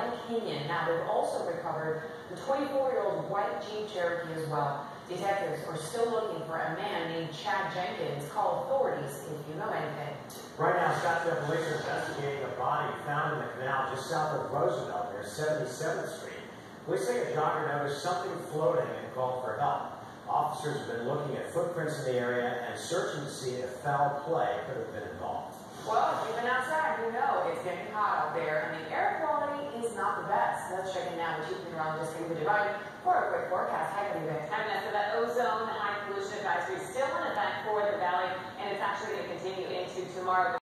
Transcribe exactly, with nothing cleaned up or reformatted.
Kenyan. Now, they've also recovered the twenty-four-year-old white Jeep Cherokee as well. Detectives are still looking for a man named Chad Jenkins. Call authorities if you know anything. Right now, Scottsdale police are investigating a body found in the canal just south of Roosevelt near seventy-seventh street. Police say a jogger noticed something floating and called for help. Officers have been looking at footprints in the area and searching to see if foul play could have been involved. Well, if you've been outside, you know it's getting hot out there, and the air quality is not the best. Let's check in now with Chief Meteorologist David Devine for a quick forecast. Hi, David. And so that ozone high pollution advisory is still in effect for the valley, and it's actually going to continue into tomorrow.